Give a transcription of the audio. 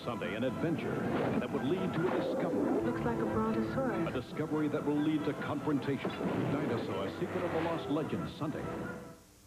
Sunday, an adventure that would lead to a discovery. Looks like a brontosaurus. A discovery that will lead to confrontation. Dinosaur, Secret of the Lost Legends, Sunday.